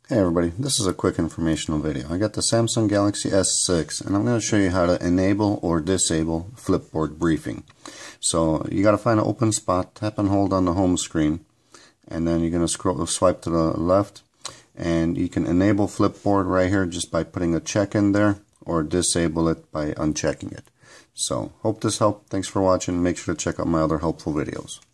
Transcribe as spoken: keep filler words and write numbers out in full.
Hey everybody, this is a quick informational video. I got the Samsung Galaxy S six and I'm going to show you how to enable or disable Flipboard Briefing. So you got to find an open spot, tap and hold on the home screen, and then you're going to scroll, swipe to the left, and you can enable Flipboard right here just by putting a check in there, or disable it by unchecking it. So hope this helped. Thanks for watching. Make sure to check out my other helpful videos.